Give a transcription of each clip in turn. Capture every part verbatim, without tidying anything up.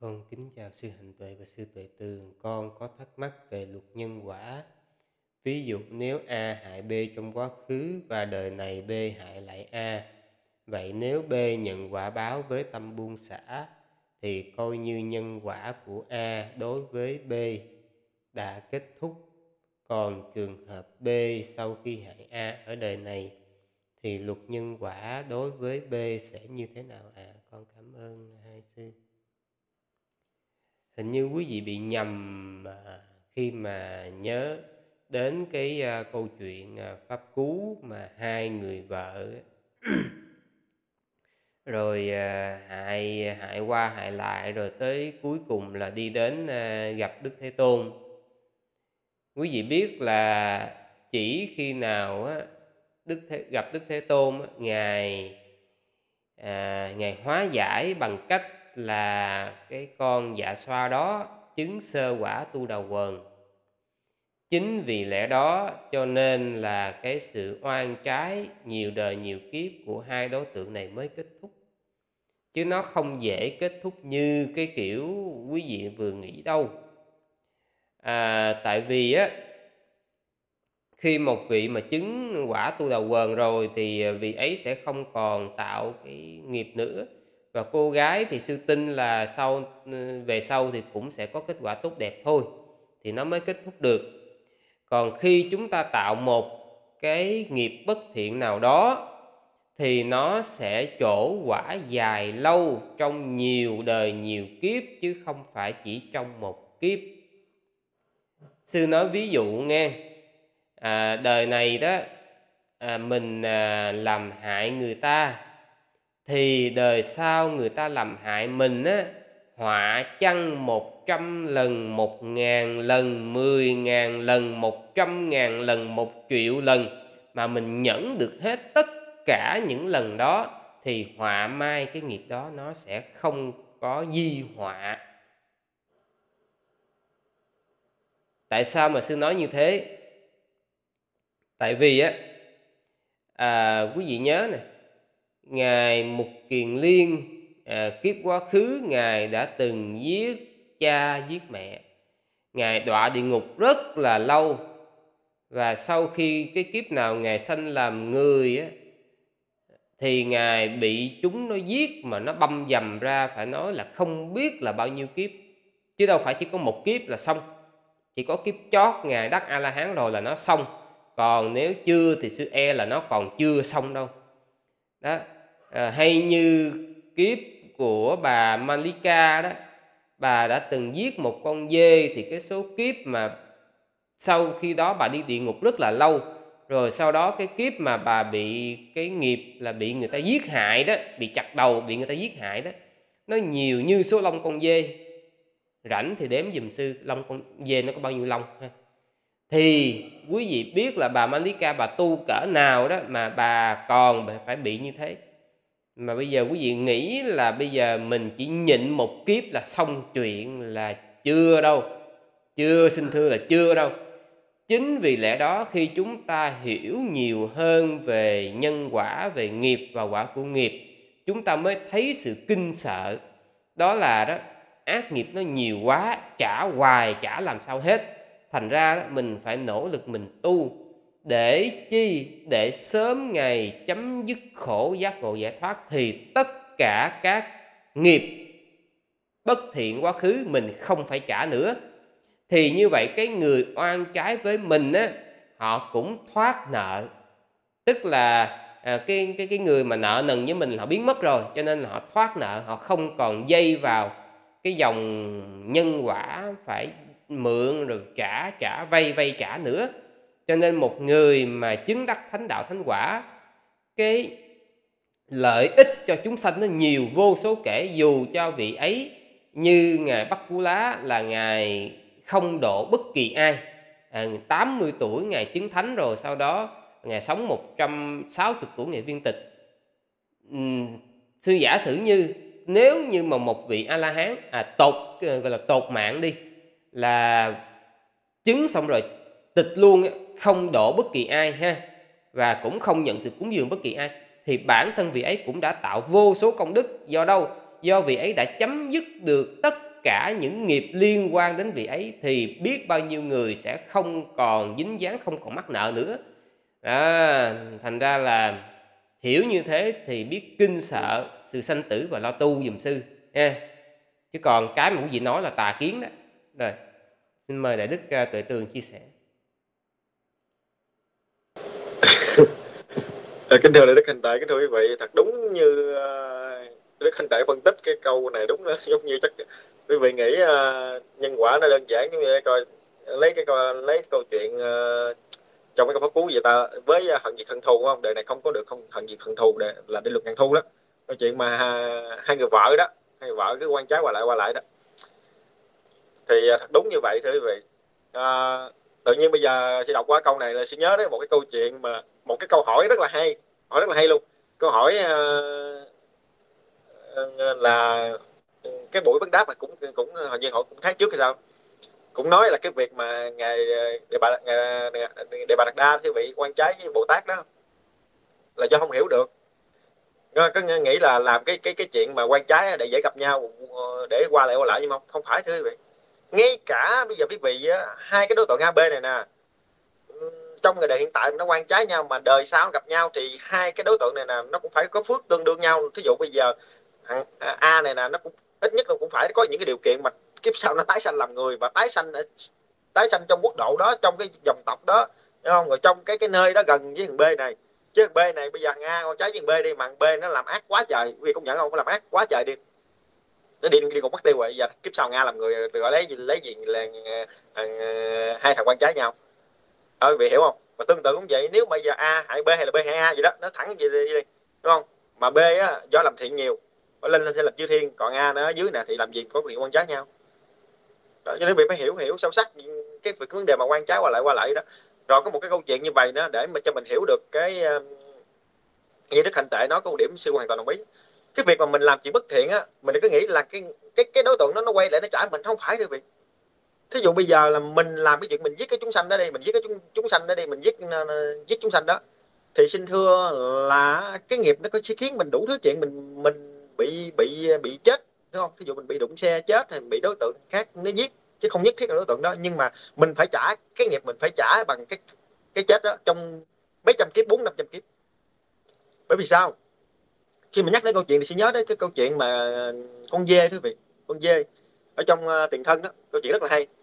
Con kính chào sư Hạnh Tuệ và sư Tuệ Tường. Con có thắc mắc về luật nhân quả. Ví dụ nếu A hại B trong quá khứ và đời này B hại lại A, vậy nếu B nhận quả báo với tâm buông xả thì coi như nhân quả của A đối với B đã kết thúc. Còn trường hợp B sau khi hại A ở đời này thì luật nhân quả đối với B sẽ như thế nào ạ? À? Con cảm ơn hai sư. Hình như quý vị bị nhầm khi mà nhớ đến cái uh, câu chuyện uh, pháp cú mà hai người vợ rồi uh, hại hại qua hại lại rồi tới cuối cùng là đi đến uh, gặp Đức Thế Tôn. Quý vị biết là chỉ khi nào á, Đức Thế, gặp Đức Thế Tôn á, ngài à, ngài hóa giải bằng cách là cái con dạ xoa đó chứng sơ quả tu đà quần. Chính vì lẽ đó cho nên là cái sự oan trái nhiều đời nhiều kiếp của hai đối tượng này mới kết thúc. Chứ nó không dễ kết thúc như cái kiểu quý vị vừa nghĩ đâu. À, tại vì á, khi một vị mà chứng quả tu đà quần rồi thì vị ấy sẽ không còn tạo cái nghiệp nữa. Và cô gái thì sư tin là sau về sau thì cũng sẽ có kết quả tốt đẹp thôi, thì nó mới kết thúc được. Còn khi chúng ta tạo một cái nghiệp bất thiện nào đó thì nó sẽ trổ quả dài lâu trong nhiều đời nhiều kiếp, chứ không phải chỉ trong một kiếp. Sư nói ví dụ nghe, à, đời này đó à, mình à, làm hại người ta thì đời sau người ta làm hại mình á, họa chăng một trăm lần, một ngàn lần, mười ngàn lần, một trăm ngàn lần, một triệu lần mà mình nhẫn được hết tất cả những lần đó thì họa mai cái nghiệp đó nó sẽ không có di họa. Tại sao mà sư nói như thế? Tại vì á à, quý vị nhớ nè, ngài Mục Kiền Liên à, kiếp quá khứ ngài đã từng giết cha giết mẹ, ngài đọa địa ngục rất là lâu. Và sau khi cái kiếp nào ngài sanh làm người á, thì ngài bị chúng nó giết mà nó băm dầm ra, phải nói là không biết là bao nhiêu kiếp, chứ đâu phải chỉ có một kiếp là xong. Chỉ có kiếp chót ngài đắc A La Hán rồi là nó xong, còn nếu chưa thì sư e là nó còn chưa xong đâu đó. À, hay như kiếp của bà Malika đó, bà đã từng giết một con dê, thì cái số kiếp mà sau khi đó bà đi địa ngục rất là lâu. Rồi sau đó cái kiếp mà bà bị cái nghiệp là bị người ta giết hại đó, bị chặt đầu, bị người ta giết hại đó, nó nhiều như số lông con dê. Rảnh thì đếm giùm sư lông con dê nó có bao nhiêu lông ha. Thì quý vị biết là bà Malika bà tu cỡ nào đó mà bà còn phải bị như thế. Mà bây giờ quý vị nghĩ là bây giờ mình chỉ nhịn một kiếp là xong chuyện là chưa đâu. Chưa, xin thưa là chưa đâu. Chính vì lẽ đó khi chúng ta hiểu nhiều hơn về nhân quả, về nghiệp và quả của nghiệp, chúng ta mới thấy sự kinh sợ. Đó là đó, ác nghiệp nó nhiều quá, trả hoài trả làm sao hết. Thành ra đó, mình phải nỗ lực mình tu. Để chi? Để sớm ngày chấm dứt khổ giác ngộ giải thoát, thì tất cả các nghiệp bất thiện quá khứ mình không phải trả nữa. Thì như vậy cái người oan trái với mình á, họ cũng thoát nợ. Tức là à, cái, cái, cái người mà nợ nần với mình họ biến mất rồi, cho nên là họ thoát nợ, họ không còn dây vào cái dòng nhân quả phải mượn rồi trả, trả, vay, vay, trả nữa. Cho nên một người mà chứng đắc thánh đạo thánh quả, cái lợi ích cho chúng sanh nó nhiều vô số kể. Dù cho vị ấy như ngài Bắc Cú Lá là ngài không độ bất kỳ ai, à, tám mươi tuổi ngài chứng thánh rồi, sau đó ngài sống một trăm sáu mươi tuổi ngài viên tịch. uhm, Sư giả sử như nếu như mà một vị A La Hán à, tột gọi là tột mạng đi, là chứng xong rồi tịch luôn, không độ bất kỳ ai ha, và cũng không nhận sự cúng dường bất kỳ ai, thì bản thân vị ấy cũng đã tạo vô số công đức. Do đâu? Do vị ấy đã chấm dứt được tất cả những nghiệp liên quan đến vị ấy thì biết bao nhiêu người sẽ không còn dính dáng, không còn mắc nợ nữa. Đó, thành ra là hiểu như thế thì biết kinh sợ sự sanh tử và lo tu giùm sư nha. Chứ còn cái mà quý vị nói là tà kiến đó. Rồi, xin mời Đại Đức uh, Tuệ Tường chia sẻ. Kính thưa Đại Đức Hành Tại, kính thưa quý vị, thật đúng như uh, Đức Hành Tại phân tích cái câu này đúng đó, giống như chắc quý vị nghĩ uh, nhân quả nó đơn giản như vậy. Coi lấy cái coi lấy cái câu chuyện uh, trong cái câu pháp cú gì ta, với uh, hận diệt hận thù, không đời này không có được không hận diệt hận thù, để là định luật ngàn thu đó. Câu chuyện mà uh, hai người vợ đó, hai người vợ cứ quan trái qua lại qua lại đó, thì uh, thật đúng như vậy thưa quý vị. Uh, tự nhiên bây giờ sẽ đọc qua câu này là sẽ nhớ đến một cái câu chuyện, mà một cái câu hỏi rất là hay, hỏi rất là hay luôn. Câu hỏi uh, uh, là cái buổi vấn đáp mà cũng cũng hình như họ cũng tháng trước hay sao, cũng nói là cái việc mà ngài Đề Bà ngài, Đề Bà Đạt Đa thì vị quan trái với Bồ Tát đó là do không hiểu được, có nghĩ là làm cái cái cái chuyện mà quan trái để dễ gặp nhau để qua lại qua lại, nhưng mà không phải thưa quý vị. Ngay cả bây giờ quý vị hai cái đối tượng A B này nè, trong người đời hiện tại nó quan trái nhau, mà đời sau gặp nhau thì hai cái đối tượng này nè nó cũng phải có phước tương đương nhau. Thí dụ bây giờ thằng A này nè, nó cũng ít nhất nó cũng phải có những cái điều kiện mà kiếp sau nó tái sanh làm người, và tái sanh tái sanh trong quốc độ đó, trong cái dòng tộc đó, đúng không? Rồi trong cái cái nơi đó gần với thằng B này. Chứ thằng B này bây giờ thằng A con trái với thằng B đi, mà thằng B nó làm ác quá trời, vì công nhận không, có làm ác quá trời đi, nó đi đi cùng mất tiêu rồi. Giờ kiếp sau Nga làm người gọi lấy gì lấy gì là uh, hai thằng quan trái nhau. Ờ, quý vị hiểu không? Và tương tự cũng vậy, nếu bây giờ A hại B hay là B hại A gì đó, nó thẳng gì đi, đi đúng không? Mà B á, do làm thiện nhiều, nó lên lên sẽ làm chư thiên, còn A nó ở dưới nè thì làm gì có chuyện quan trái nhau. Đó, cho nên quý vị phải hiểu hiểu sâu sắc cái, cái vấn đề mà quan trái qua lại qua lại đó. Rồi có một cái câu chuyện như vậy đó, để mà cho mình hiểu được cái như Đức Hạnh Tệ nói, có một điểm sư hoàn toàn đồng ý. Cái việc mà mình làm chuyện bất thiện á, mình cứ nghĩ là cái cái cái đối tượng nó nó quay lại nó trả mình, không phải đâu vị. Thí dụ bây giờ là mình làm cái chuyện mình giết cái chúng sanh đó đi, mình giết cái chúng chúng sanh đó đi, mình giết uh, giết chúng sanh đó, thì xin thưa là cái nghiệp nó có sẽ khiến mình đủ thứ chuyện, mình mình bị bị bị chết, đúng không? Thí dụ mình bị đụng xe chết, thì mình bị đối tượng khác nó giết, chứ không nhất thiết là đối tượng đó. Nhưng mà mình phải trả cái nghiệp, mình phải trả bằng cái cái chết đó trong mấy trăm kiếp, bốn năm trăm kiếp. Bởi vì sao? Khi mình nhắc đến câu chuyện thì sẽ nhớ đến cái câu chuyện mà con dê, thưa vị. Con dê ở trong uh, Tiền Thân đó, câu chuyện rất là hay.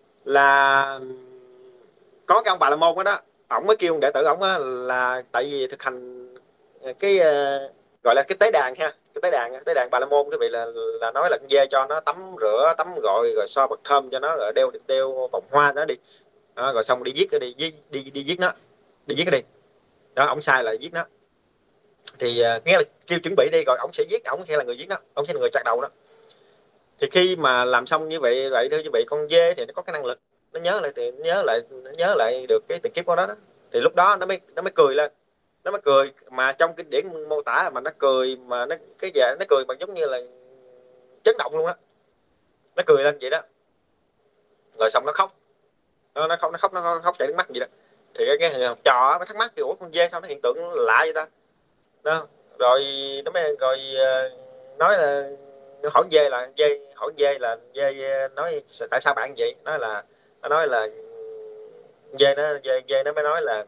Là có cái ông Bà La Môn đó, đó, ổng mới kêu đệ tử ổng là tại vì thực hành cái uh, gọi là cái tế đàn ha, cái tế đàn tế đàn Bà La Môn, quý vị, là là nói là con dê cho nó tắm rửa, tắm gội, rồi so bậc thơm cho nó, rồi đeo đeo vòng hoa nó đi đó, rồi xong đi giết đi đi đi, đi giết nó, đi giết nó đi đó. Ổng sai là giết nó, thì uh, nghe là kêu chuẩn bị đi, rồi ổng sẽ giết, ổng sẽ là người giết nó, ổng sẽ là người chặt đầu nó. Thì khi mà làm xong như vậy vậy thưa quý vị, con dê thì nó có cái năng lực, nó nhớ lại thì nó nhớ lại nó nhớ lại được cái tiền kiếp của nó đó. Thì lúc đó nó mới nó mới cười lên, nó mới cười, mà trong kinh điển mô tả mà nó cười mà nó cái dạ nó cười bằng giống như là chấn động luôn á, nó cười lên vậy đó. Rồi xong nó khóc, nó nó khóc nó khóc nó khóc chảy nước mắt vậy đó. Thì cái, cái học trò mới thắc mắc thì ủa con dê sao nó hiện tượng lạ vậy ta đó. Rồi nó mới rồi nói là hỏi dê là dê hỏi dê là dê nói tại sao bạn vậy, nói là nó nói là dê nó dê, dê nó mới nói là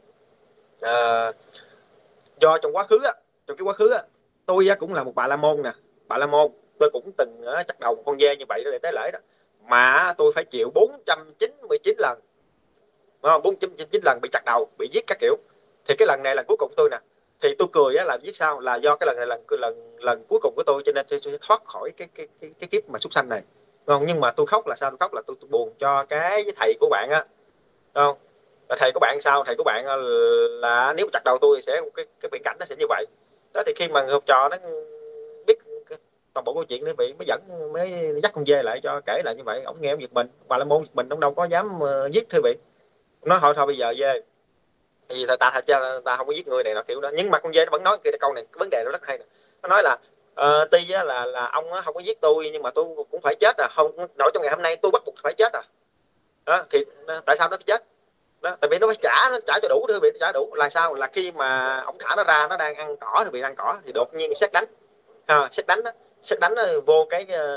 à, do trong quá khứ á, trong cái quá khứ á, tôi á, cũng là một Bà La Môn nè, Bà La Môn, tôi cũng từng uh, chặt đầu một con dê như vậy để tế lễ đó, mà tôi phải chịu bốn trăm chín mươi chín lần, bốn trăm chín mươi chín lần bị chặt đầu, bị giết các kiểu. Thì cái lần này là cuối cùng của tôi nè. Thì tôi cười á, là viết sao là do cái lần này lần lần lần cuối cùng của tôi, cho nên tôi sẽ thoát khỏi cái cái cái, cái kiếp mà súc sanh này, không? Nhưng mà tôi khóc là sao? Tôi khóc là tôi, tôi buồn cho cái thầy của bạn á, không? Thầy của bạn sao? Thầy của bạn là nếu chặt đầu tôi thì sẽ cái cái viễn cảnh nó sẽ như vậy đó. Thì khi mà người học trò nó biết toàn bộ câu chuyện như vậy, mới dẫn mới dắt con dê lại cho kể lại như vậy. Ông nghe ông giật mình, Bà La Môn giật mình, ông đâu có dám uh, giết thưa vị. Nói thôi thôi bây giờ dê thì ta ta, ta ta không có giết người này là kiểu đó. Nhưng mà con dê nó vẫn nói cái câu này, cái vấn đề nó rất hay nè. Nó nói là uh, tuy là là ông không có giết tôi, nhưng mà tôi cũng phải chết à, không nổi trong ngày hôm nay tôi bắt buộc phải chết à đó. Thì tại sao nó phải chết đó? Tại vì nó phải trả, nó trả cho đủ thưa vị, trả đủ là sao? Là khi mà ông thả nó ra, nó đang ăn cỏ thì bị ăn cỏ, thì đột nhiên sét đánh, à, sét đánh đó, sét đánh nó vô cái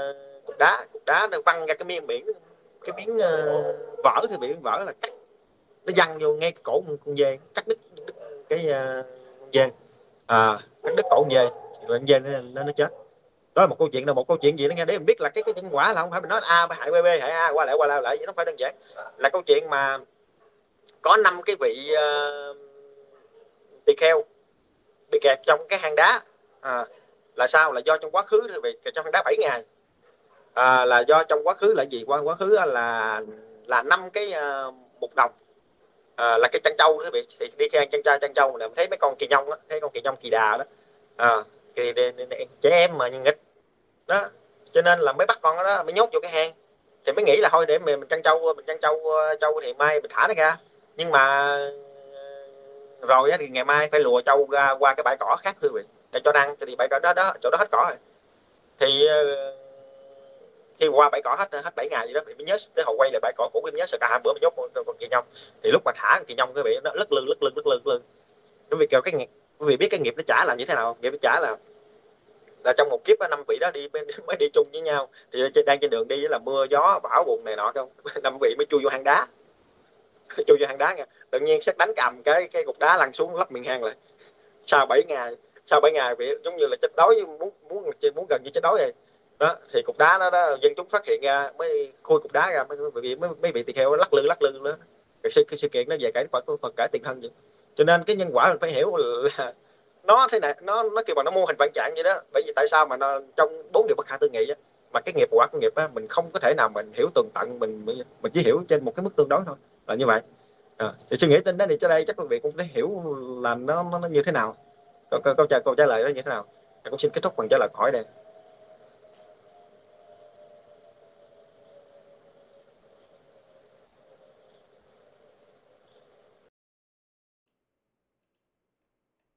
cục đá cục đá nó văng ra cái miếng biển, cái miếng uh, vỡ thì biển vỡ là cắt, nó văng vô ngay cái cổ con dê, cắt đứt, đứt cái uh, con dê, à, cắt đứt cổ con dê, rồi con dê nó, nó, nó chết. Đó là một câu chuyện, là một câu chuyện gì đó nghe, để mình biết là cái cái nhân quả là không phải mình nói a hại b b hại a qua lại qua lại lại vậy, nó không phải đơn giản. Là câu chuyện mà có năm cái vị uh, tỳ kheo bị kẹt trong cái hang đá, à, là sao, là do trong quá khứ thì bị kẹt trong hang đá bảy ngày, à, là do trong quá khứ là gì, qua quá khứ là là năm cái uh, mục đồng, à, là cái trân châu đó bị, thì đi theo chân trai trân châu là thấy mấy con kỳ nhông á, thấy con kỳ nhông kỳ đà đó, à, thì trẻ em mà nghịch đó, cho nên là mới bắt con đó mới nhốt vô cái hang, thì mới nghĩ là thôi để mình trân châu mình trân châu châu thì mai mình thả nó ra, nhưng mà rồi thì ngày mai phải lùa trâu ra qua cái bãi cỏ khác, thưa quý vị, để cho đăng, thì bãi cỏ đó đó chỗ đó hết cỏ rồi, thì khi qua bãi cỏ hết hết bảy ngày gì đó thì mới nhớ tới, họ quay lại bãi cỏ cũ mới nhớ sợ cả bữa mới nhốt con kỳ nhông, thì lúc mà thả kỳ nhông quý vị nó lất lưng lất lưng lất lưng lất lưng, quý vị kêu cái nghiệp, quý vị biết cái nghiệp nó trả là như thế nào, nghiệp nó trả là là trong một kiếp năm vị đó đi mới đi chung với nhau, thì đang trên đường đi là mưa gió bão bùng này nọ không, năm vị mới chui vô hang đá, chui vô hang đá nha, tự nhiên xét đánh cầm cái cái cục đá lăn xuống lấp miệng hang lại. Sau bảy ngày, sau bảy ngày bị giống như là chết đói, muốn muốn muốn gần như chết đói rồi đó, thì cục đá đó, đó dân chúng phát hiện ra mới khui cục đá ra, mới bị mấy, mấy vị tỳ kheo lắc lư lắc lư nữa. Cái sự, cái sự kiện nó về cải Phật Phật cải tiền thân vậy. Cho nên cái nhân quả mình phải hiểu là nó thế này, nó nó kêu bằng nó mô hình vạn trạng vậy đó. Bởi vì tại sao mà nó trong bốn điều bất khả tư nghị á, mà cái nghiệp quả của nghiệp á mình không có thể nào mình hiểu tường tận, mình mình chỉ hiểu trên một cái mức tương đối thôi, là như vậy. À, thì suy nghĩ tin đó thì trên đây chắc quý vị cũng thể hiểu là nó nó, nó như thế nào, câu câu câu trả, câu trả lời đó như thế nào. Tôi cũng xin kết thúc bằng trả lời câu hỏi đây.